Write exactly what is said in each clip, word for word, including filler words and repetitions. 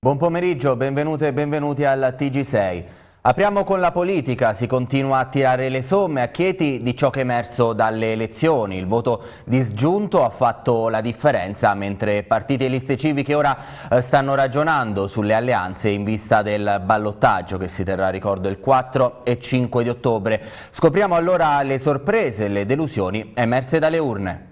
Buon pomeriggio, benvenute e benvenuti al T G sei. Apriamo con la politica, si continua a tirare le somme a Chieti di ciò che è emerso dalle elezioni. Il voto disgiunto ha fatto la differenza, mentre partiti e liste civiche ora eh, stanno ragionando sulle alleanze in vista del ballottaggio che si terrà, ricordo, il quattro e cinque di ottobre. Scopriamo allora le sorprese e le delusioni emerse dalle urne.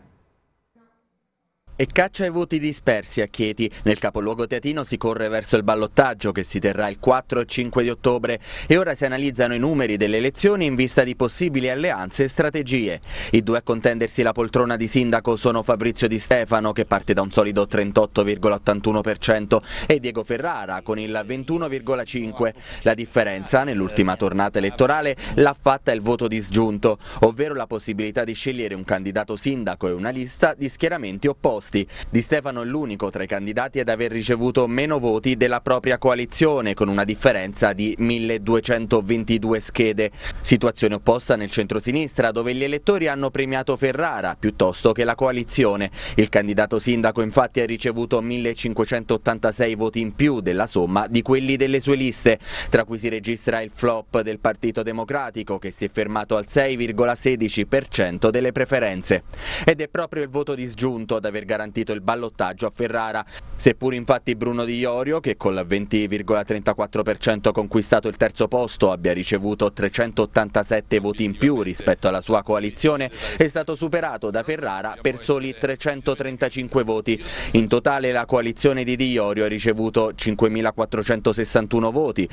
E caccia ai voti dispersi a Chieti. Nel capoluogo teatino si corre verso il ballottaggio che si terrà il quattro e cinque di ottobre e ora si analizzano i numeri delle elezioni in vista di possibili alleanze e strategie. I due a contendersi la poltrona di sindaco sono Fabrizio Di Stefano, che parte da un solido trentotto virgola ottantuno per cento, e Diego Ferrara con il ventuno virgola cinque per cento. La differenza nell'ultima tornata elettorale l'ha fatta il voto disgiunto, ovvero la possibilità di scegliere un candidato sindaco e una lista di schieramenti opposti. Di Stefano è l'unico tra i candidati ad aver ricevuto meno voti della propria coalizione, con una differenza di milleduecentoventidue schede. Situazione opposta nel centrosinistra, dove gli elettori hanno premiato Ferrara piuttosto che la coalizione. Il candidato sindaco infatti ha ricevuto millecinquecentottantasei voti in più della somma di quelli delle sue liste, tra cui si registra il flop del Partito Democratico, che si è fermato al sei virgola sedici per cento delle preferenze. Ed è proprio il voto disgiunto ad aver garantito il ballottaggio a Ferrara, seppur infatti Bruno Di Iorio, che col venti virgola trentaquattro per cento ha conquistato il terzo posto, abbia ricevuto trecentottantasette voti in più rispetto alla sua coalizione, è stato superato da Ferrara per soli trecentotrentacinque voti. In totale la coalizione di Di Iorio ha ricevuto cinquemilaquattrocentosessantuno voti,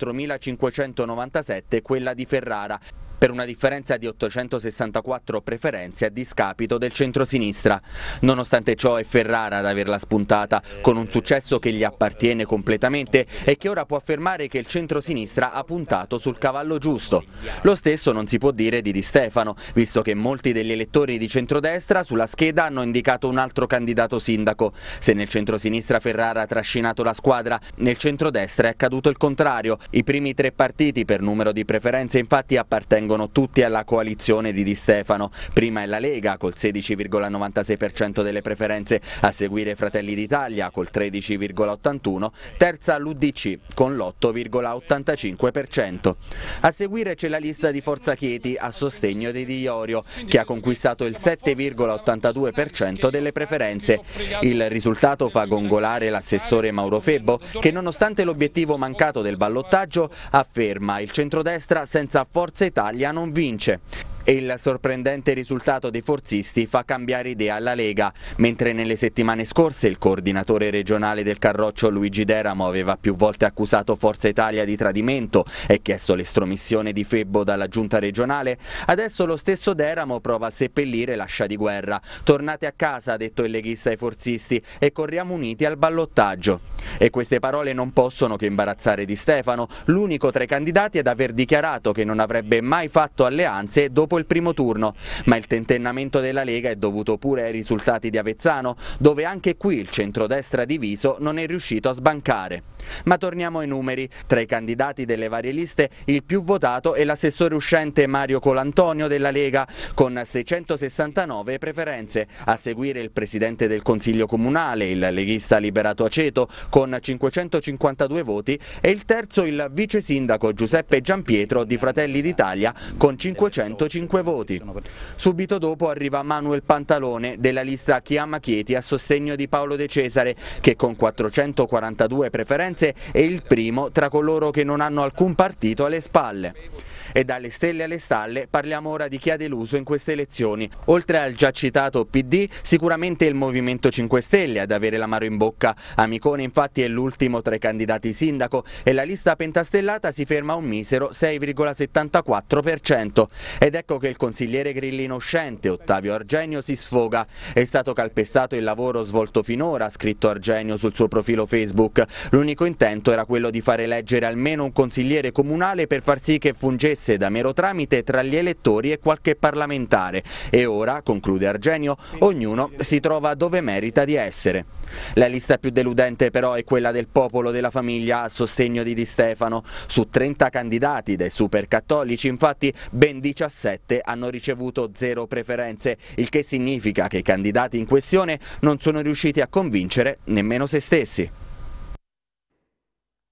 quattromilacinquecentonovantasette quella di Ferrara, per una differenza di ottocentosessantaquattro preferenze a discapito del centrosinistra. Nonostante ciò è Ferrara ad averla spuntata, con un successo che gli appartiene completamente e che ora può affermare che il centrosinistra ha puntato sul cavallo giusto. Lo stesso non si può dire di Di Stefano, visto che molti degli elettori di centrodestra sulla scheda hanno indicato un altro candidato sindaco. Se nel centrosinistra Ferrara ha trascinato la squadra, nel centrodestra è accaduto il contrario. I primi tre partiti per numero di preferenze infatti appartengono tutti alla coalizione di Di Stefano. Prima è la Lega col sedici virgola novantasei per cento delle preferenze, a seguire Fratelli d'Italia col tredici virgola ottantuno per cento, terza l'U D C con l'otto virgola ottantacinque per cento. A seguire c'è la lista di Forza Chieti a sostegno di Di Iorio, che ha conquistato il sette virgola ottantadue per cento delle preferenze. Il risultato fa gongolare l'assessore Mauro Febbo, che nonostante l'obiettivo mancato del ballottaggio afferma: il centrodestra senza Forza Italia non vince. E il sorprendente risultato dei forzisti fa cambiare idea alla Lega. Mentre nelle settimane scorse il coordinatore regionale del Carroccio Luigi Deramo aveva più volte accusato Forza Italia di tradimento e chiesto l'estromissione di Febbo dalla giunta regionale, adesso lo stesso Deramo prova a seppellire l'ascia di guerra. Tornate a casa, ha detto il leghista ai forzisti, e corriamo uniti al ballottaggio. E queste parole non possono che imbarazzare Di Stefano, l'unico tra i candidati ad aver dichiarato che non avrebbe mai fatto alleanze dopo il primo turno, ma il tentennamento della Lega è dovuto pure ai risultati di Avezzano, dove anche qui il centrodestra diviso non è riuscito a sbancare. Ma torniamo ai numeri. Tra i candidati delle varie liste il più votato è l'assessore uscente Mario Colantonio della Lega con seicentosessantanove preferenze, a seguire il presidente del Consiglio Comunale, il leghista Liberato Aceto con cinquecentocinquantadue voti, e il terzo il vice sindaco Giuseppe Giampietro di Fratelli d'Italia con cinquecentocinque voti. Subito dopo arriva Manuel Pantalone della lista Chi ama Chieti a sostegno di Paolo De Cesare, che con quattrocentoquarantadue preferenze è il primo tra coloro che non hanno alcun partito alle spalle. E dalle stelle alle stalle parliamo ora di chi ha deluso in queste elezioni. Oltre al già citato P D, sicuramente il Movimento cinque Stelle ad avere l'amaro in bocca. Amicone infatti è l'ultimo tra i candidati sindaco e la lista pentastellata si ferma a un misero sei virgola settantaquattro per cento. Ed ecco che il consigliere grillino uscente Ottavio Argenio si sfoga. È stato calpestato il lavoro svolto finora, ha scritto Argenio sul suo profilo Facebook. L'unico intento era quello di fare eleggere almeno un consigliere comunale per far sì che fungesse da mero tramite tra gli elettori e qualche parlamentare, e ora, conclude Argenio, ognuno si trova dove merita di essere. La lista più deludente però è quella del Popolo della Famiglia a sostegno di Di Stefano. Su trenta candidati dai supercattolici, infatti, ben diciassette hanno ricevuto zero preferenze, il che significa che i candidati in questione non sono riusciti a convincere nemmeno se stessi.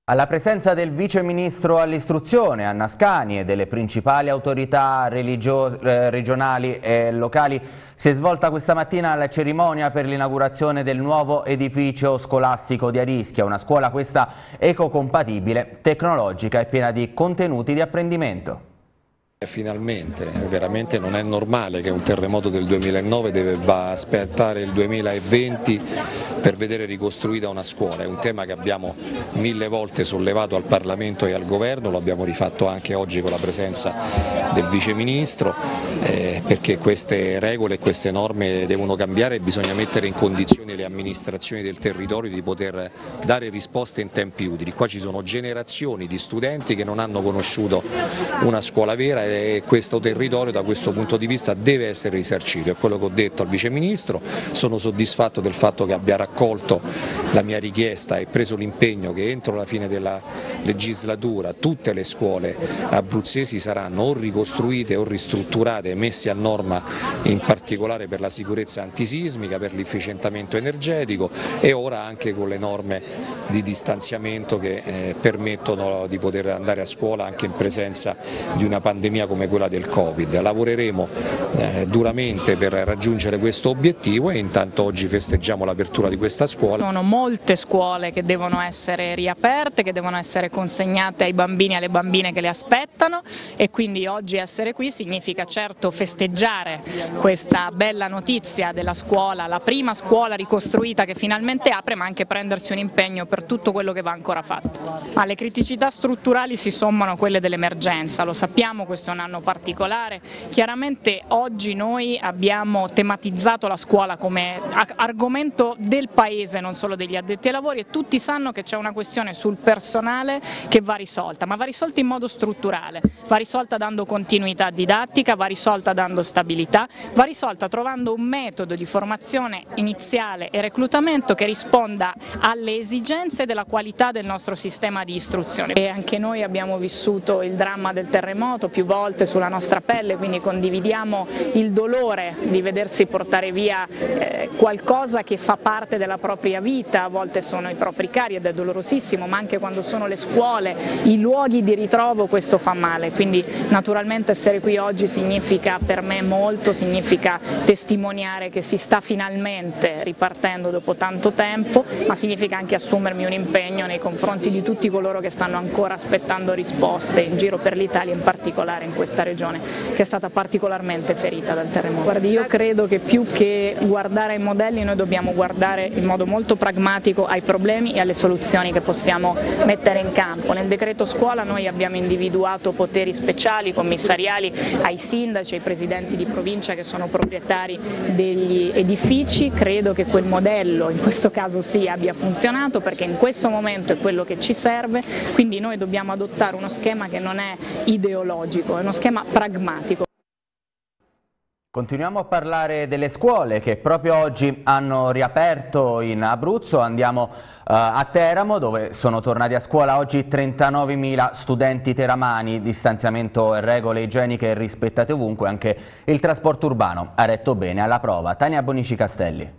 Alla presenza del vice ministro all'istruzione Anna Scani e delle principali autorità religio- eh, regionali e locali si è svolta questa mattina la cerimonia per l'inaugurazione del nuovo edificio scolastico di Arischia, una scuola questa ecocompatibile, tecnologica e piena di contenuti di apprendimento. Finalmente, veramente non è normale che un terremoto del duemilanove debba aspettare il duemilaventi per vedere ricostruita una scuola. È un tema che abbiamo mille volte sollevato al Parlamento e al Governo, lo abbiamo rifatto anche oggi con la presenza del Vice Ministro, eh, perché queste regole e queste norme devono cambiare e bisogna mettere in condizione le amministrazioni del territorio di poter dare risposte in tempi utili. Qua ci sono generazioni di studenti che non hanno conosciuto una scuola vera e questo territorio da questo punto di vista deve essere risarcito, è quello che ho detto al Vice Ministro. Sono soddisfatto del fatto che abbia raccolto la mia richiesta e preso l'impegno che entro la fine della legislatura tutte le scuole abruzzesi saranno o ricostruite o ristrutturate e messe a norma, in particolare per la sicurezza antisismica, per l'efficientamento energetico e ora anche con le norme di distanziamento che eh, permettono di poter andare a scuola anche in presenza di una pandemia come quella del Covid. Lavoreremo eh, duramente per raggiungere questo obiettivo e intanto oggi festeggiamo l'apertura di questa scuola. Sono molte scuole che devono essere riaperte, che devono essere consegnate ai bambini e alle bambine che le aspettano e quindi oggi essere qui significa certo festeggiare questa bella notizia della scuola, la prima scuola ricostruita che finalmente apre, ma anche prendersi un impegno per tutto quello che va ancora fatto. Alle criticità strutturali si sommano quelle dell'emergenza, lo sappiamo, questo è un anno particolare. Chiaramente oggi noi abbiamo tematizzato la scuola come argomento del Paese, non solo degli addetti ai lavori, e tutti sanno che c'è una questione sul personale che va risolta, ma va risolta in modo strutturale, va risolta dando continuità didattica, va risolta dando stabilità, va risolta trovando un metodo di formazione iniziale e reclutamento che risponda alle esigenze della qualità del nostro sistema di istruzione. E anche noi abbiamo vissuto il dramma del terremoto più volte sulla nostra pelle, quindi condividiamo il dolore di vedersi portare via eh, qualcosa che fa parte della propria vita, a volte sono i propri cari ed è dolorosissimo, ma anche quando sono le scuole, i luoghi di ritrovo, questo fa male, quindi naturalmente essere qui oggi significa per me molto, significa testimoniare che si sta finalmente ripartendo dopo tanto tempo, ma significa anche assumermi un impegno nei confronti di tutti coloro che stanno ancora aspettando risposte in giro per l'Italia, in particolare in questa regione che è stata particolarmente ferita dal terremoto. Guardi, io credo che più che guardare ai modelli noi dobbiamo guardare in modo molto pragmatico ai problemi e alle soluzioni che possiamo mettere in campo. Nel decreto scuola noi abbiamo individuato poteri speciali, commissariali ai sindaci, ai presidenti di provincia che sono proprietari degli edifici. Credo che quel modello in questo caso sì abbia funzionato, perché in questo momento è quello che ci serve, quindi noi dobbiamo adottare uno schema che non è ideologico, è uno schema pragmatico. Continuiamo a parlare delle scuole che proprio oggi hanno riaperto in Abruzzo. Andiamo uh, a Teramo, dove sono tornati a scuola oggi trentanovemila studenti teramani. Distanziamento e regole igieniche rispettate ovunque, anche il trasporto urbano ha retto bene alla prova. Tania Bonici Castelli.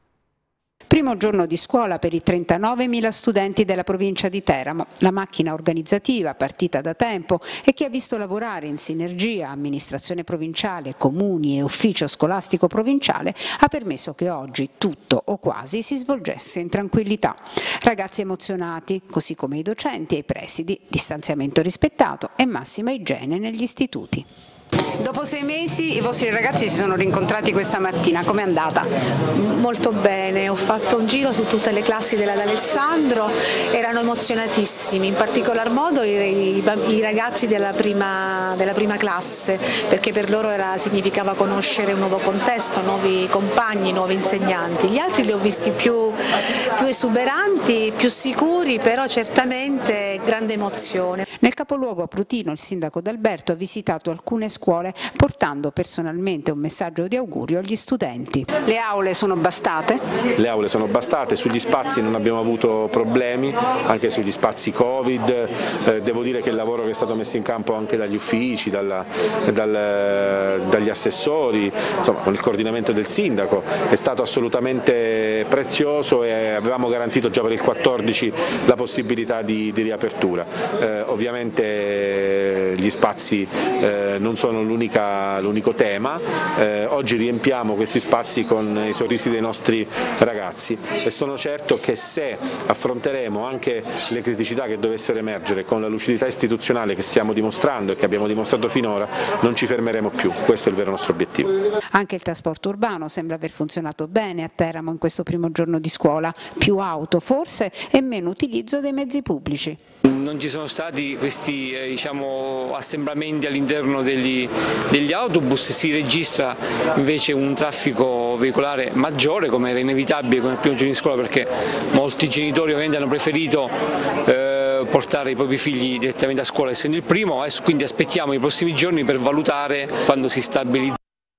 Primo giorno di scuola per i trentanovemila studenti della provincia di Teramo. La macchina organizzativa, partita da tempo e che ha visto lavorare in sinergia amministrazione provinciale, comuni e ufficio scolastico provinciale, ha permesso che oggi tutto o quasi si svolgesse in tranquillità. Ragazzi emozionati, così come i docenti e i presidi, distanziamento rispettato e massima igiene negli istituti. Dopo sei mesi i vostri ragazzi si sono rincontrati questa mattina, com'è andata? Molto bene, ho fatto un giro su tutte le classi della D'Alessandro, erano emozionatissimi, in particolar modo i, i, i ragazzi della prima, della prima classe, perché per loro era, significava conoscere un nuovo contesto, nuovi compagni, nuovi insegnanti. Gli altri li ho visti più, più esuberanti, più sicuri, però certamente grande emozione. Nel capoluogo abrutino il sindaco D'Alberto ha visitato alcune scuole scuole, portando personalmente un messaggio di augurio agli studenti. Le aule sono bastate? Le aule sono bastate, sugli spazi non abbiamo avuto problemi, anche sugli spazi Covid, eh, devo dire che il lavoro che è stato messo in campo anche dagli uffici, dalla, dal, dagli assessori, insomma con il coordinamento del sindaco è stato assolutamente prezioso e avevamo garantito già per il quattordici la possibilità di, di riapertura. Eh, ovviamente gli spazi eh, non sono l'unico tema, eh, oggi riempiamo questi spazi con i sorrisi dei nostri ragazzi e sono certo che se affronteremo anche le criticità che dovessero emergere con la lucidità istituzionale che stiamo dimostrando e che abbiamo dimostrato finora, non ci fermeremo più, questo è il vero nostro obiettivo. Anche il trasporto urbano sembra aver funzionato bene a Teramo in questo primo giorno di scuola, più auto forse e meno utilizzo dei mezzi pubblici. Non ci sono stati questi eh, diciamo, assembramenti all'interno degli, degli autobus, si registra invece un traffico veicolare maggiore, come era inevitabile come il primo giorno di scuola, perché molti genitori ovviamente hanno preferito eh, portare i propri figli direttamente a scuola essendo il primo, e quindi aspettiamo i prossimi giorni per valutare quando si stabilizza.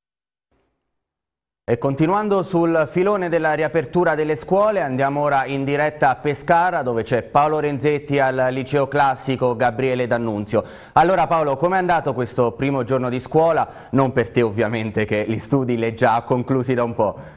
E continuando sul filone della riapertura delle scuole, andiamo ora in diretta a Pescara, dove c'è Paolo Renzetti al liceo classico Gabriele D'Annunzio. Allora Paolo, com'è andato questo primo giorno di scuola? Non per te ovviamente, che gli studi li hai già conclusi da un po'.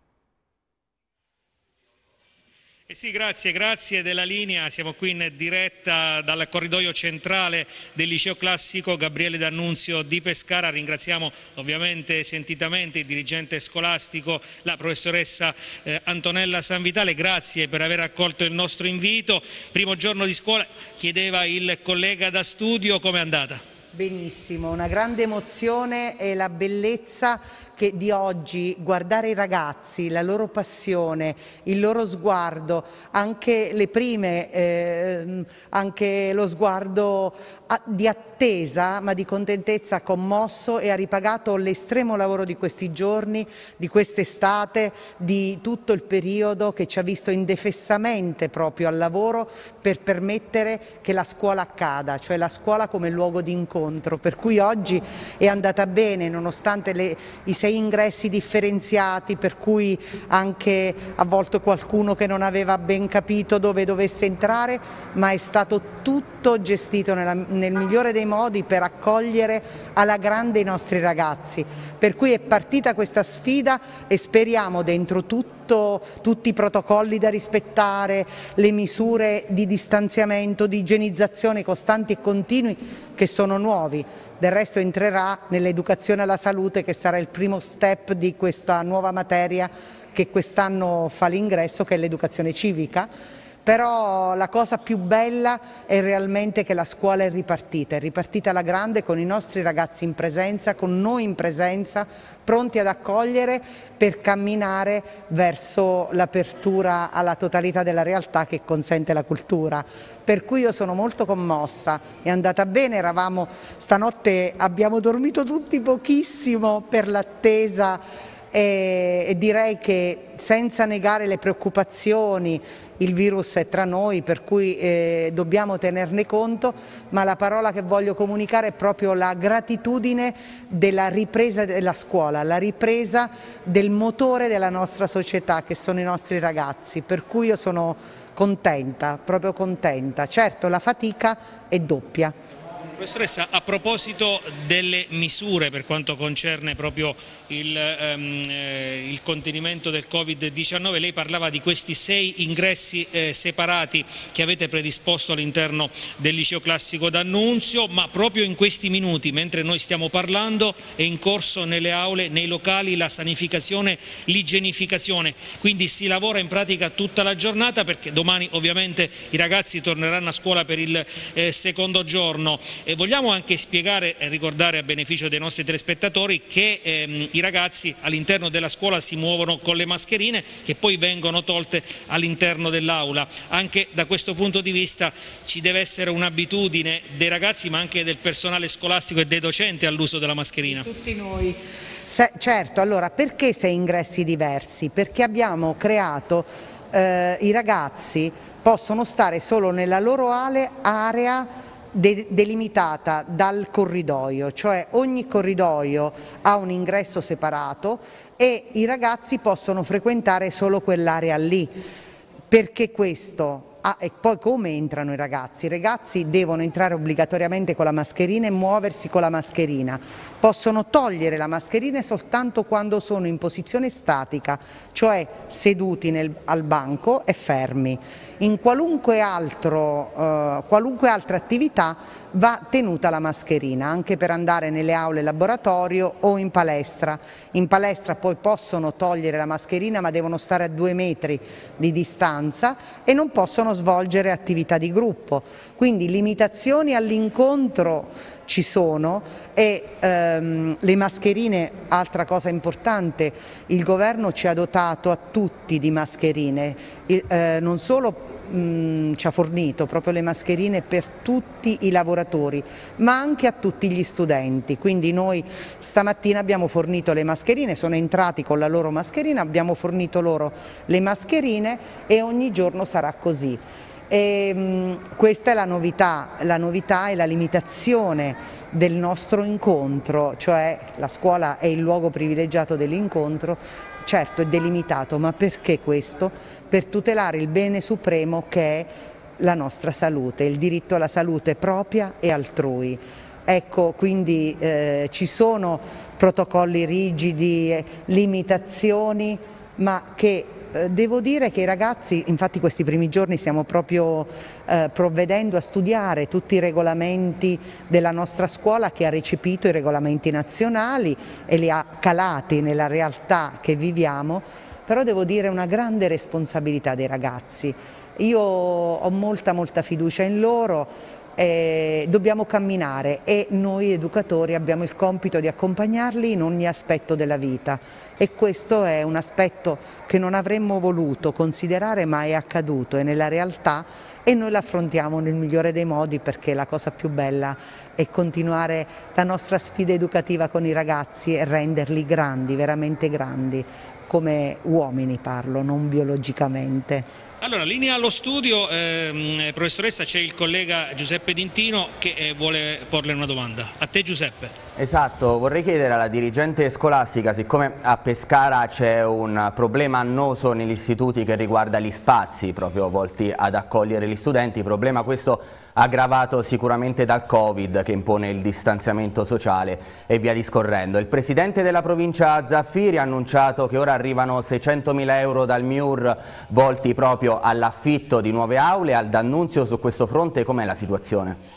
Eh sì, grazie, grazie della linea, siamo qui in diretta dal corridoio centrale del liceo classico Gabriele D'Annunzio di Pescara. Ringraziamo ovviamente sentitamente il dirigente scolastico, la professoressa eh, Antonella Sanvitale, grazie per aver accolto il nostro invito. Primo giorno di scuola, chiedeva il collega da studio, com'è andata? Benissimo, una grande emozione e la bellezza che di oggi, guardare i ragazzi, la loro passione, il loro sguardo, anche le prime, eh, anche lo sguardo di attesa ma di contentezza ha commosso e ha ripagato l'estremo lavoro di questi giorni, di quest'estate, di tutto il periodo che ci ha visto indefessamente proprio al lavoro per permettere che la scuola accada, cioè la scuola come luogo di incontro, per cui oggi è andata bene nonostante le, i sei ingressi differenziati, per cui anche a volte qualcuno che non aveva ben capito dove dovesse entrare, ma è stato tutto gestito nella, nel migliore dei modi per accogliere alla grande i nostri ragazzi, per cui è partita questa sfida e speriamo dentro tutto, tutti i protocolli da rispettare, le misure di distanziamento, di igienizzazione costanti e continui che sono nuovi. Del resto entrerà nell'educazione alla salute, che sarà il primo step di questa nuova materia che quest'anno fa l'ingresso, che è l'educazione civica. Però la cosa più bella è realmente che la scuola è ripartita, è ripartita alla grande con i nostri ragazzi in presenza, con noi in presenza, pronti ad accogliere per camminare verso l'apertura alla totalità della realtà che consente la cultura. Per cui io sono molto commossa, è andata bene, eravamo, stanotte abbiamo dormito tutti pochissimo per l'attesa e, e direi che senza negare le preoccupazioni, il virus è tra noi, per cui eh, dobbiamo tenerne conto, ma la parola che voglio comunicare è proprio la gratitudine della ripresa della scuola, la ripresa del motore della nostra società, che sono i nostri ragazzi, per cui io sono contenta, proprio contenta. Certo, la fatica è doppia. Professoressa, a proposito delle misure per quanto concerne proprio il, um, eh, il contenimento del Covid diciannove, lei parlava di questi sei ingressi eh, separati che avete predisposto all'interno del liceo classico D'Annunzio, ma proprio in questi minuti, mentre noi stiamo parlando, è in corso nelle aule, nei locali, la sanificazione, l'igienificazione, quindi si lavora in pratica tutta la giornata, perché domani ovviamente i ragazzi torneranno a scuola per il eh, secondo giorno. E vogliamo anche spiegare e ricordare a beneficio dei nostri telespettatori che ehm, i ragazzi all'interno della scuola si muovono con le mascherine che poi vengono tolte all'interno dell'aula. Anche da questo punto di vista ci deve essere un'abitudine dei ragazzi ma anche del personale scolastico e dei docenti all'uso della mascherina. Tutti noi. Se, certo, allora perché sei ingressi diversi? Perché abbiamo creato, eh, i ragazzi possono stare solo nella loro area de delimitata dal corridoio, cioè ogni corridoio ha un ingresso separato e i ragazzi possono frequentare solo quell'area lì. Perché questo? Ah, e poi come entrano i ragazzi? I ragazzi devono entrare obbligatoriamente con la mascherina e muoversi con la mascherina. Possono togliere la mascherina soltanto quando sono in posizione statica, cioè seduti nel, al banco e fermi. In qualunque, altro, eh, qualunque altra attività va tenuta la mascherina, anche per andare nelle aule laboratorio o in palestra. In palestra poi possono togliere la mascherina, ma devono stare a due metri di distanza e non possono svolgere attività di gruppo. Quindi limitazioni all'incontro ci sono e ehm, le mascherine, altra cosa importante, il governo ci ha dotato a tutti di mascherine, il, eh, non solo mh, ci ha fornito proprio le mascherine per tutti i lavoratori, ma anche a tutti gli studenti. Quindi noi stamattina abbiamo fornito le mascherine, sono entrati con la loro mascherina, abbiamo fornito loro le mascherine e ogni giorno sarà così. E, mh, questa è la novità, la novità è la limitazione del nostro incontro, cioè la scuola è il luogo privilegiato dell'incontro, certo è delimitato, ma perché questo? Per tutelare il bene supremo che è la nostra salute, il diritto alla salute propria e altrui. Ecco, quindi eh, ci sono protocolli rigidi, eh, limitazioni, ma che devo dire che i ragazzi, infatti questi primi giorni stiamo proprio eh, provvedendo a studiare tutti i regolamenti della nostra scuola che ha recepito i regolamenti nazionali e li ha calati nella realtà che viviamo, però devo dire una grande responsabilità dei ragazzi. Io ho molta molta fiducia in loro. Eh, dobbiamo camminare e noi educatori abbiamo il compito di accompagnarli in ogni aspetto della vita e questo è un aspetto che non avremmo voluto considerare ma è accaduto, è nella realtà e noi l'affrontiamo nel migliore dei modi perché la cosa più bella è continuare la nostra sfida educativa con i ragazzi e renderli grandi, veramente grandi, come uomini parlo, non biologicamente. Allora, linea allo studio, ehm, professoressa, c'è il collega Giuseppe D'Intino che eh, vuole porle una domanda. A te Giuseppe. Esatto, vorrei chiedere alla dirigente scolastica, siccome a Pescara c'è un problema annoso negli istituti che riguarda gli spazi proprio volti ad accogliere gli studenti, problema questo aggravato sicuramente dal Covid che impone il distanziamento sociale e via discorrendo. Il presidente della provincia Zaffiri ha annunciato che ora arrivano seicentomila euro dal M I U R volti proprio all'affitto di nuove aule. Al D'Annunzio su questo fronte com'è la situazione?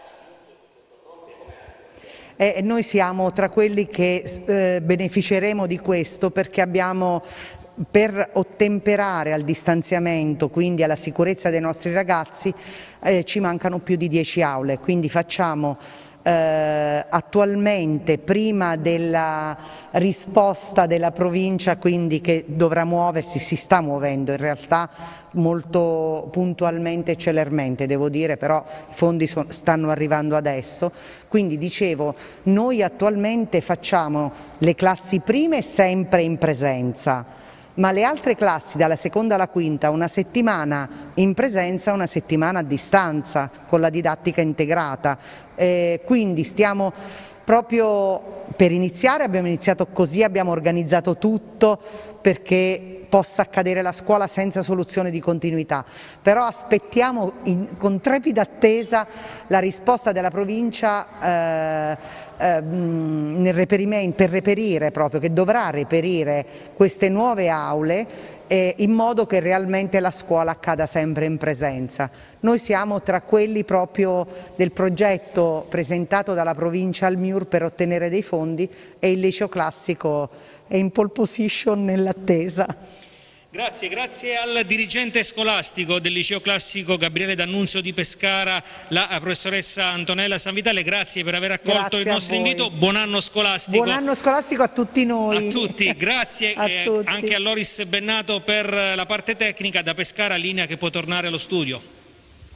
Eh, noi siamo tra quelli che eh, beneficeremo di questo perché abbiamo, per ottemperare al distanziamento, quindi alla sicurezza dei nostri ragazzi, eh, ci mancano più di dieci aule, quindi facciamo eh, attualmente, prima della risposta della provincia, quindi che dovrà muoversi, si sta muovendo in realtà molto puntualmente e celermente, devo dire, però i fondi so, stanno arrivando adesso, quindi dicevo, noi attualmente facciamo le classi prime sempre in presenza, ma le altre classi dalla seconda alla quinta una settimana in presenza, una settimana a distanza con la didattica integrata, eh, quindi stiamo proprio per iniziare, abbiamo iniziato così, abbiamo organizzato tutto perché possa accadere la scuola senza soluzione di continuità, però aspettiamo in, con trepida attesa la risposta della provincia eh, eh, nel reperimento, per reperire proprio, che dovrà reperire queste nuove aule eh, in modo che realmente la scuola accada sempre in presenza. Noi siamo tra quelli proprio del progetto presentato dalla provincia al M I U R per ottenere dei fondi e il liceo classico è in pole position nell'attesa. Grazie, grazie al dirigente scolastico del liceo classico Gabriele D'Annunzio di Pescara, la professoressa Antonella Sanvitale, grazie per aver accolto grazie il nostro invito, buon anno scolastico. Buon anno scolastico a tutti noi. A tutti, grazie a eh, tutti. Anche a Loris Bennato per la parte tecnica, da Pescara linea che può tornare allo studio.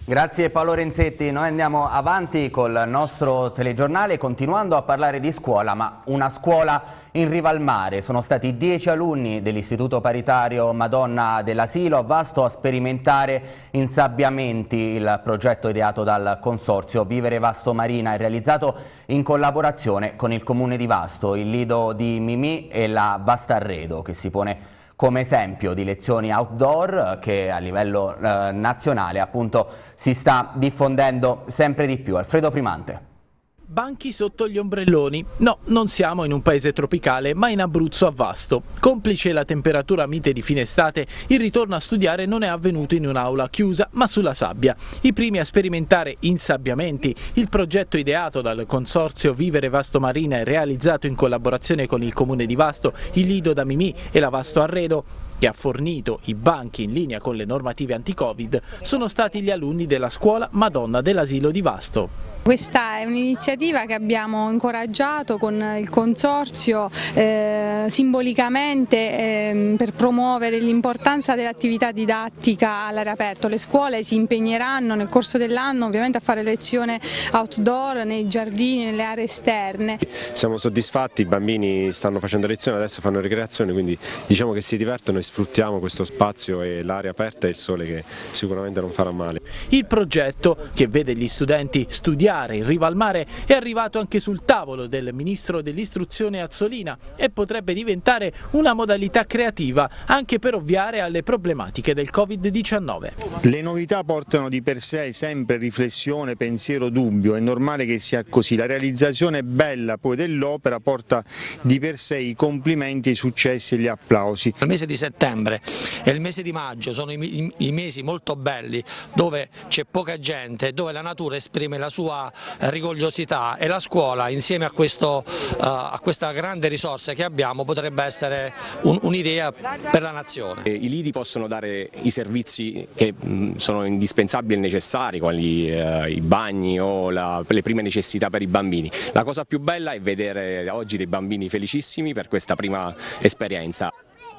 Grazie Paolo Renzetti, noi andiamo avanti col nostro telegiornale continuando a parlare di scuola, ma una scuola in riva al mare. Sono stati dieci alunni dell'Istituto Paritario Madonna dell'Asilo a Vasto a sperimentare insabbiamenti, il progetto ideato dal consorzio Vivere Vasto Marina e realizzato in collaborazione con il comune di Vasto, il lido di Mimì e la Vastarredo, che si pone come esempio di lezioni outdoor che a livello eh, nazionale appunto si sta diffondendo sempre di più. Alfredo Primante. Banchi sotto gli ombrelloni. No, non siamo in un paese tropicale, ma in Abruzzo a Vasto. Complice la temperatura mite di fine estate, il ritorno a studiare non è avvenuto in un'aula chiusa, ma sulla sabbia. I primi a sperimentare insabbiamenti, il progetto ideato dal consorzio Vivere Vasto Marina e realizzato in collaborazione con il comune di Vasto, il lido da Mimì e la Vastarredo, che ha fornito i banchi in linea con le normative anti-Covid, sono stati gli alunni della scuola Madonna dell'Asilo di Vasto. Questa è un'iniziativa che abbiamo incoraggiato con il consorzio eh, simbolicamente eh, per promuovere l'importanza dell'attività didattica all'aria aperta. Le scuole si impegneranno nel corso dell'anno ovviamente a fare lezione outdoor nei giardini, nelle aree esterne. Siamo soddisfatti, i bambini stanno facendo lezione, adesso fanno ricreazione, quindi diciamo che si divertono e sfruttiamo questo spazio e l'aria aperta e il sole che sicuramente non farà male. Il progetto, che vede gli studenti studiare in riva al mare, è arrivato anche sul tavolo del ministro dell'istruzione Azzolina e potrebbe diventare una modalità creativa anche per ovviare alle problematiche del Covid diciannove. Le novità portano di per sé sempre riflessione, pensiero, dubbio, è normale che sia così. La realizzazione bella poi dell'opera porta di per sé i complimenti, i successi e gli applausi. Il mese di settembre e il mese di maggio sono i, i, i mesi molto belli dove c'è poca gente, dove la natura esprime la sua rigogliosità e la scuola insieme a, questo, uh, a questa grande risorsa che abbiamo potrebbe essere un'idea per la nazione. I lidi possono dare i servizi che mh, sono indispensabili e necessari, quali uh, i bagni o la, le prime necessità per i bambini. La cosa più bella è vedere oggi dei bambini felicissimi per questa prima esperienza.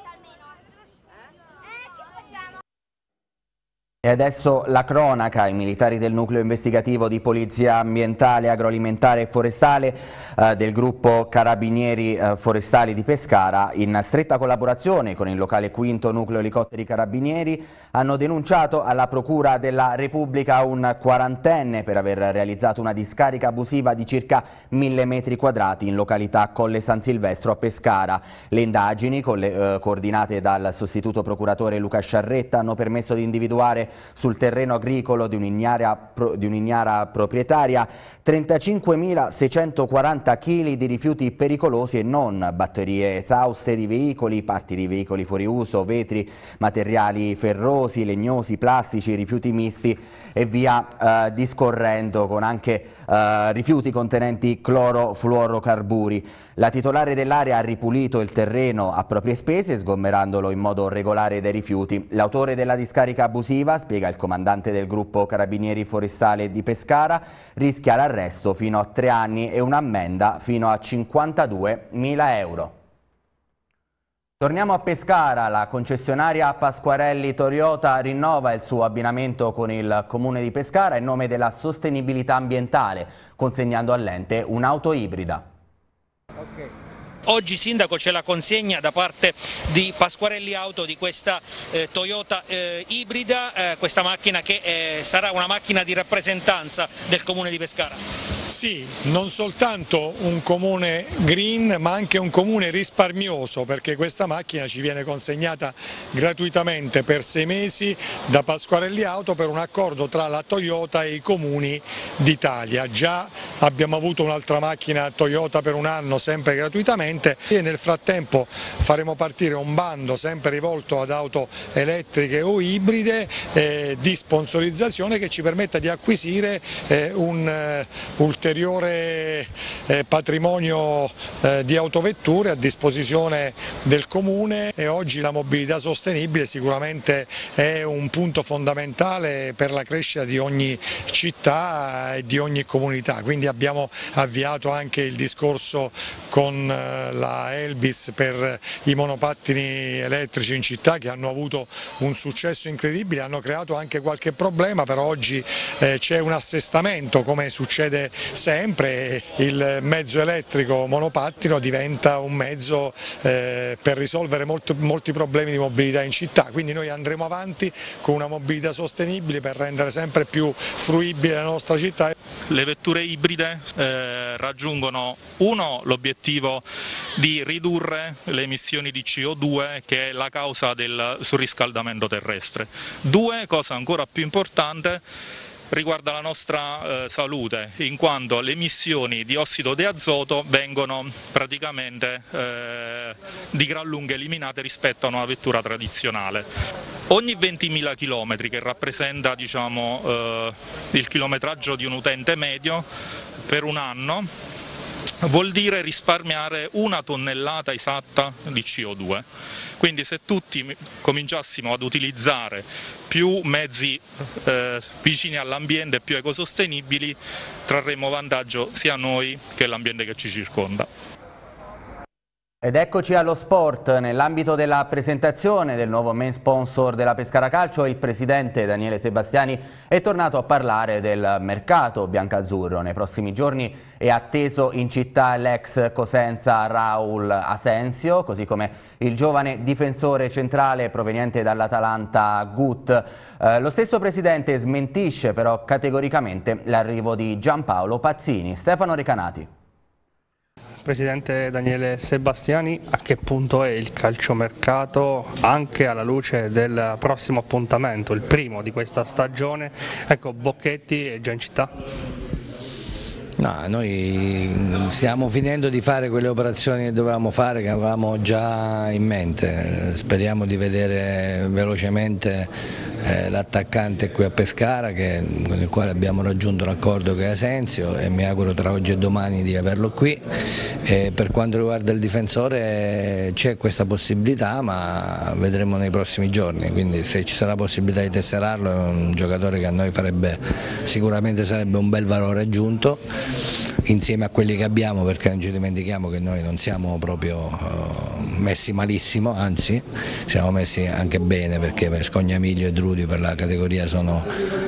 E adesso la cronaca. I militari del nucleo investigativo di polizia ambientale, agroalimentare e forestale eh, del gruppo Carabinieri eh, Forestali di Pescara, in stretta collaborazione con il locale quinto nucleo elicotteri carabinieri, hanno denunciato alla Procura della Repubblica un quarantenne per aver realizzato una discarica abusiva di circa mille metri quadrati in località Colle San Silvestro a Pescara. Le indagini, con le, eh, coordinate dal sostituto procuratore Luca Sciarretta, hanno permesso di individuare sul terreno agricolo di un'ignara, di un'ignara proprietaria trentacinquemilaseicentoquaranta chili di rifiuti pericolosi e non, batterie esauste di veicoli, parti di veicoli fuori uso, vetri, materiali ferrosi, legnosi, plastici, rifiuti misti e via eh, discorrendo, con anche eh, rifiuti contenenti clorofluorocarburi. La titolare dell'area ha ripulito il terreno a proprie spese, sgomberandolo in modo regolare dai rifiuti. L'autore della discarica abusiva, spiega il comandante del gruppo Carabinieri Forestale di Pescara, rischia l'arresto fino a tre anni e un'ammenda fino a cinquantaduemila euro. Torniamo a Pescara. La concessionaria Pasquarelli Toyota rinnova il suo abbinamento con il comune di Pescara in nome della sostenibilità ambientale, consegnando all'ente un'auto ibrida. Okay. Oggi sindaco c'è la consegna da parte di Pasquarelli Auto di questa eh, Toyota eh, ibrida, eh, questa macchina che eh, sarà una macchina di rappresentanza del comune di Pescara. Sì, non soltanto un comune green ma anche un comune risparmioso, perché questa macchina ci viene consegnata gratuitamente per sei mesi da Pasquarelli Auto per un accordo tra la Toyota e i comuni d'Italia. Già abbiamo avuto un'altra macchina Toyota per un anno sempre gratuitamente e nel frattempo faremo partire un bando sempre rivolto ad auto elettriche o ibride eh, di sponsorizzazione che ci permetta di acquisire eh, un eh, ulteriore ulteriore eh, patrimonio eh, di autovetture a disposizione del Comune, e oggi la mobilità sostenibile sicuramente è un punto fondamentale per la crescita di ogni città e di ogni comunità, quindi abbiamo avviato anche il discorso con la Elbis per i monopattini elettrici in città, che hanno avuto un successo incredibile, hanno creato anche qualche problema, però oggi eh, c'è un assestamento, come succede sempre, il mezzo elettrico monopattino diventa un mezzo eh, per risolvere molto, molti problemi di mobilità in città, quindi noi andremo avanti con una mobilità sostenibile per rendere sempre più fruibile la nostra città. Le vetture ibride eh, raggiungono uno l'obiettivo di ridurre le emissioni di C O due, che è la causa del surriscaldamento terrestre. Due, cosa ancora più importante, riguarda la nostra eh, salute, in quanto le emissioni di ossido di azoto vengono praticamente eh, di gran lunga eliminate rispetto a una vettura tradizionale. Ogni ventimila chilometri, che rappresenta, diciamo, eh, il chilometraggio di un utente medio per un anno, vuol dire risparmiare una tonnellata esatta di C O due. Quindi se tutti cominciassimo ad utilizzare più mezzi eh, vicini all'ambiente e più ecosostenibili, trarremo vantaggio sia noi che l'ambiente che ci circonda. Ed eccoci allo sport. Nell'ambito della presentazione del nuovo main sponsor della Pescara Calcio, il presidente Daniele Sebastiani è tornato a parlare del mercato biancazzurro. Nei prossimi giorni è atteso in città l'ex Cosenza Raul Asensio, così come il giovane difensore centrale proveniente dall'Atalanta Gut. Eh, lo stesso presidente smentisce però categoricamente l'arrivo di Giampaolo Pazzini. Stefano Recanati. Presidente Daniele Sebastiani, a che punto è il calciomercato anche alla luce del prossimo appuntamento, il primo di questa stagione? Ecco, Bocchetti è già in città? No, noi stiamo finendo di fare quelle operazioni che dovevamo fare, che avevamo già in mente. Speriamo di vedere velocemente eh, l'attaccante qui a Pescara, che, con il quale abbiamo raggiunto un accordo che è Asensio, e mi auguro tra oggi e domani di averlo qui. E per quanto riguarda il difensore c'è questa possibilità, ma vedremo nei prossimi giorni, quindi se ci sarà possibilità di tesserarlo è un giocatore che a noi farebbe, sicuramente sarebbe un bel valore aggiunto insieme a quelli che abbiamo, perché non ci dimentichiamo che noi non siamo proprio uh, messi malissimo, anzi siamo messi anche bene, perché Scognamiglio e Drudio per la categoria sono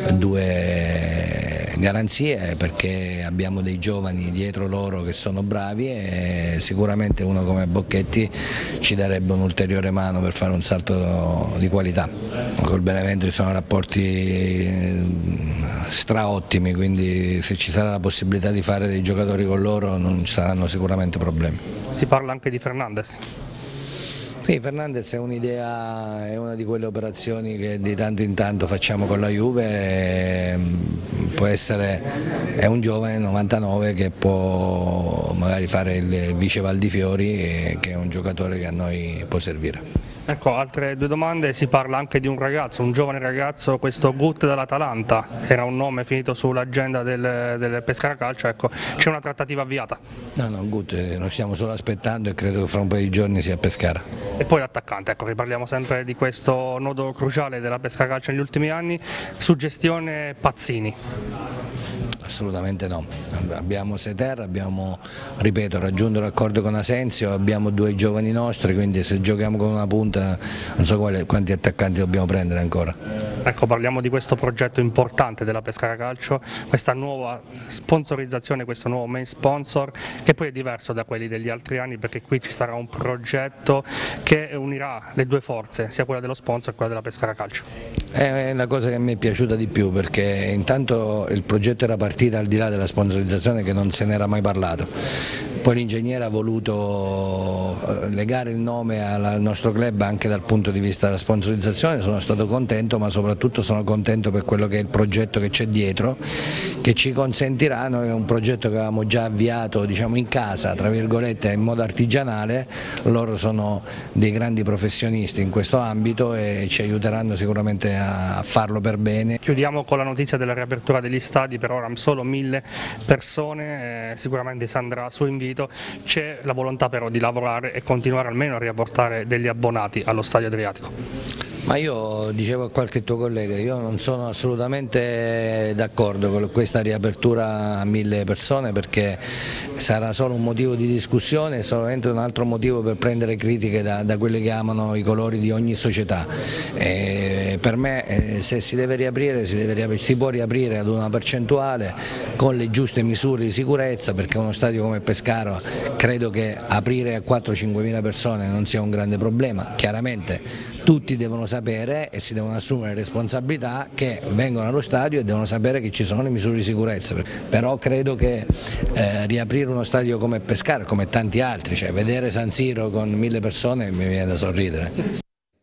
due garanzie, perché abbiamo dei giovani dietro loro che sono bravi, e sicuramente uno come Bocchetti ci darebbe un'ulteriore mano per fare un salto di qualità. Col Benevento ci sono rapporti straottimi, quindi se ci sarà la possibilità di fare dei giocatori con loro non ci saranno sicuramente problemi. Si parla anche di Fernandez. Sì, Fernandez è un'idea, è una di quelle operazioni che di tanto in tanto facciamo con la Juve. Può essere, è un giovane novantanove che può magari fare il vice Valdifiori, che è un giocatore che a noi può servire. Ecco, altre due domande. Si parla anche di un ragazzo, un giovane ragazzo, questo Gut dall'Atalanta, che era un nome finito sull'agenda del, del Pescara Calcio. Ecco, c'è una trattativa avviata? No, no, Gut lo stiamo solo aspettando e credo che fra un paio di giorni sia a Pescara. E poi l'attaccante, ecco, riparliamo sempre di questo nodo cruciale della Pescara Calcio negli ultimi anni, suggestione Pazzini. Assolutamente no, abbiamo Seter, abbiamo, ripeto, raggiunto l'accordo con Asensio, abbiamo due giovani nostri, quindi se giochiamo con una punta non so quale, quanti attaccanti dobbiamo prendere ancora. Ecco, parliamo di questo progetto importante della Pescara Calcio, questa nuova sponsorizzazione, questo nuovo main sponsor, che poi è diverso da quelli degli altri anni, perché qui ci sarà un progetto che unirà le due forze, sia quella dello sponsor che quella della Pescara Calcio. È la cosa che mi è piaciuta di più, perché intanto il progetto era partito al di là della sponsorizzazione, che non se n'era mai parlato. poi l'ingegnere ha voluto legare il nome al nostro club anche dal punto di vista della sponsorizzazione. Sono stato contento, ma soprattutto sono contento per quello che è il progetto che c'è dietro, che ci consentirà, noi è un progetto che avevamo già avviato diciamo in casa, tra virgolette, in modo artigianale. Loro sono dei grandi professionisti in questo ambito e ci aiuteranno sicuramente a farlo per bene. Chiudiamo con la notizia della riapertura degli stadi, per ora solo mille persone, eh, sicuramente si andrà su invito, c'è la volontà però di lavorare e continuare almeno a riapportare degli abbonati allo Stadio Adriatico. Ma io dicevo a qualche tuo collega, io non sono assolutamente d'accordo con questa riapertura a mille persone, perché sarà solo un motivo di discussione, solamente un altro motivo per prendere critiche da, da quelli che amano i colori di ogni società. E per me eh, se si deve riaprire si, deve riaprire si può riaprire ad una percentuale con le giuste misure di sicurezza, perché uno stadio come Pescara credo che aprire a quattro cinque mila persone non sia un grande problema. Chiaramente tutti devono sapere e si devono assumere responsabilità che vengono allo stadio e devono sapere che ci sono le misure di sicurezza, però credo che eh, riaprire uno stadio come Pescara, come tanti altri, cioè vedere San Siro con mille persone mi viene da sorridere.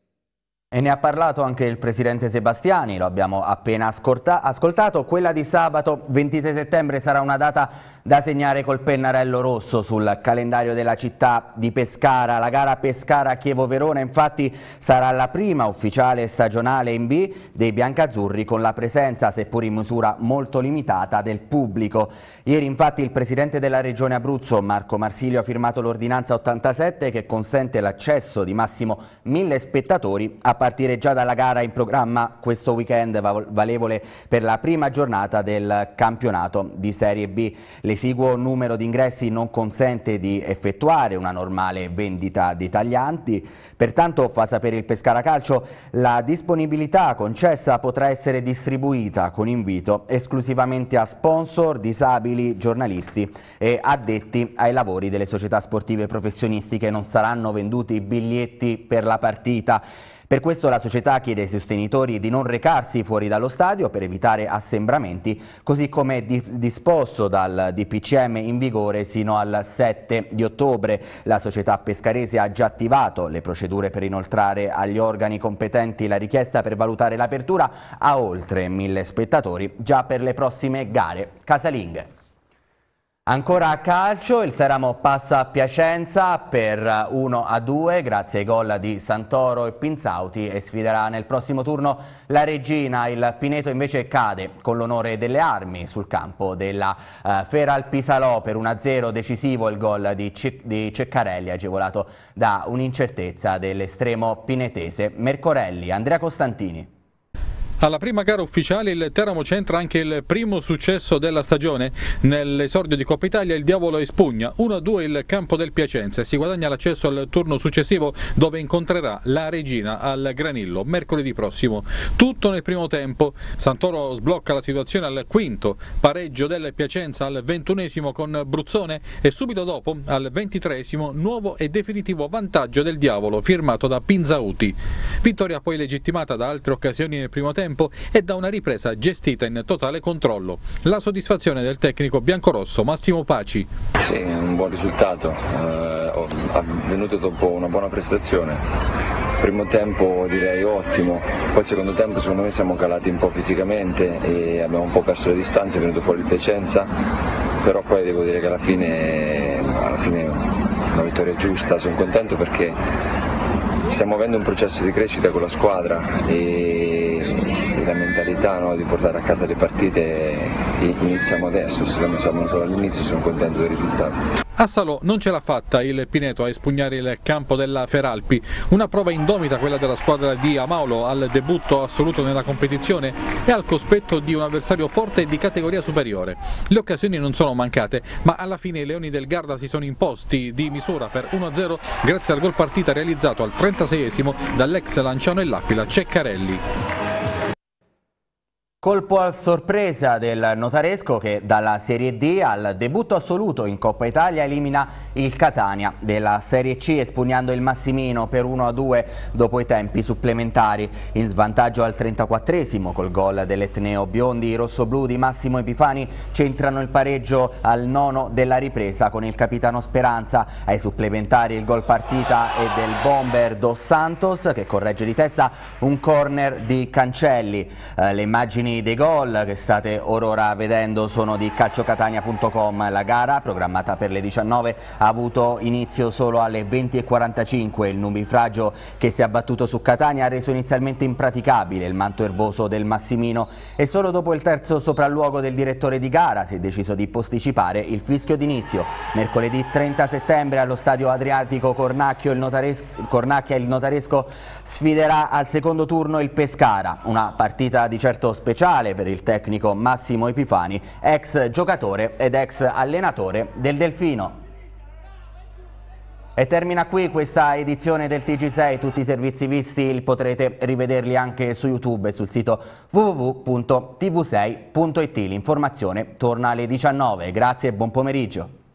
E ne ha parlato anche il presidente Sebastiani, lo abbiamo appena ascoltato. Quella di sabato ventisei settembre sarà una data da segnare col pennarello rosso sul calendario della città di Pescara. La gara Pescara-Chievo-Verona infatti sarà la prima ufficiale stagionale in B dei biancazzurri, con la presenza, seppur in misura molto limitata, del pubblico. Ieri infatti il presidente della regione Abruzzo, Marco Marsilio, ha firmato l'ordinanza ottantasette che consente l'accesso di massimo mille spettatori a partire già dalla gara in programma questo weekend, valevole per la prima giornata del campionato di Serie B. L'esiguo numero di ingressi non consente di effettuare una normale vendita di taglianti, pertanto, fa sapere il Pescara Calcio, la disponibilità concessa potrà essere distribuita con invito esclusivamente a sponsor, disabili, giornalisti e addetti ai lavori delle società sportive professionistiche. Non saranno venduti biglietti per la partita. Per questo la società chiede ai sostenitori di non recarsi fuori dallo stadio per evitare assembramenti, così come disposto dal D P C M in vigore sino al sette di ottobre. La società pescarese ha già attivato le procedure per inoltrare agli organi competenti la richiesta per valutare l'apertura a oltre mille spettatori già per le prossime gare casalinghe. Ancora a calcio, il Teramo passa a Piacenza per uno a due grazie ai gol di Santoro e Pinzauti e sfiderà nel prossimo turno la Regina. Il Pineto invece cade con l'onore delle armi sul campo della uh, Feralpisalò per uno a zero, decisivo il gol di, Ce di Ceccarelli, agevolato da un'incertezza dell'estremo pinetese. Mercorelli, Andrea Costantini. Alla prima gara ufficiale il Teramo centra anche il primo successo della stagione. Nell'esordio di Coppa Italia il Diavolo espugna uno a due il campo del Piacenza e si guadagna l'accesso al turno successivo, dove incontrerà la Regina al Granillo mercoledì prossimo. Tutto nel primo tempo. Santoro sblocca la situazione al quinto, pareggio del Piacenza al ventunesimo con Bruzzone e subito dopo al ventitreesimo nuovo e definitivo vantaggio del Diavolo firmato da Pinzauti. Vittoria poi legittimata da altre occasioni nel primo tempo e da una ripresa gestita in totale controllo. La soddisfazione del tecnico biancorosso Massimo Paci. Sì, un buon risultato, eh, avvenuto dopo una buona prestazione. Primo tempo direi ottimo, poi il secondo tempo secondo me siamo calati un po' fisicamente e abbiamo un po' perso le distanze, è venuto fuori il Piacenza, però poi devo dire che alla fine, alla fine una vittoria giusta, sono contento perché stiamo avendo un processo di crescita con la squadra e la mentalità, no, di portare a casa le partite iniziamo adesso, siamo solo all'inizio, sono contento del risultato. A Salò non ce l'ha fatta il Pineto a espugnare il campo della Feralpi, una prova indomita quella della squadra di Amaulo al debutto assoluto nella competizione e al cospetto di un avversario forte e di categoria superiore. Le occasioni non sono mancate, ma alla fine i Leoni del Garda si sono imposti di misura per uno a zero grazie al gol partita realizzato al trentaseiesimo dall'ex Lanciano e L'Aquila Ceccarelli. Colpo a sorpresa del Notaresco che dalla Serie D al debutto assoluto in Coppa Italia elimina il Catania della Serie C espugnando il Massimino per uno a due dopo i tempi supplementari. In svantaggio al trentaquattresimo col gol dell'Etneo Biondi, i rossoblù di Massimo Epifani centrano il pareggio al nono della ripresa con il capitano Speranza. Ai supplementari il gol partita è del bomber Dos Santos che corregge di testa un corner di Cancelli. Eh, le immagini dei gol che state ora vedendo sono di calciocatania punto com. La gara, programmata per le diciannove, ha avuto inizio solo alle venti e quarantacinque. Il nubifragio che si è abbattuto su Catania ha reso inizialmente impraticabile il manto erboso del Massimino e solo dopo il terzo sopralluogo del direttore di gara si è deciso di posticipare il fischio d'inizio. Mercoledì trenta settembre allo stadio Adriatico Cornacchio il Notaresco, Cornacchia il Notaresco sfiderà al secondo turno il Pescara, una partita di certo speciale per il tecnico Massimo Epifani, ex giocatore ed ex allenatore del Delfino. E termina qui questa edizione del T G sei, tutti i servizi visti potrete rivederli anche su YouTube e sul sito w w w punto t v sei punto it. L'informazione torna alle diciannove, grazie e buon pomeriggio.